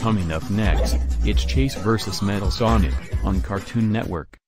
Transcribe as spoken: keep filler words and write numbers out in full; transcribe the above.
Coming up next, it's Chase versus Metal Sonic, on Cartoon Network.